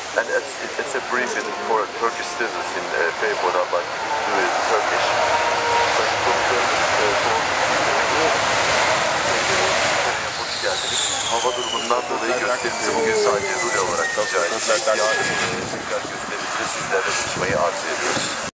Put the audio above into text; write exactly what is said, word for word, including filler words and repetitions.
And it's, it's a briefing for Turkish students in uh, Peyboda, but do it Turkish. Sayın Komiserimiz, e, hoş geldiniz. Hava durumundan dolayı gösterimizi bugün sadece rulo olarak rica edeceğiz. Yarın tekrar gösterimizde sizlerle buluşmayı arzu ediyoruz.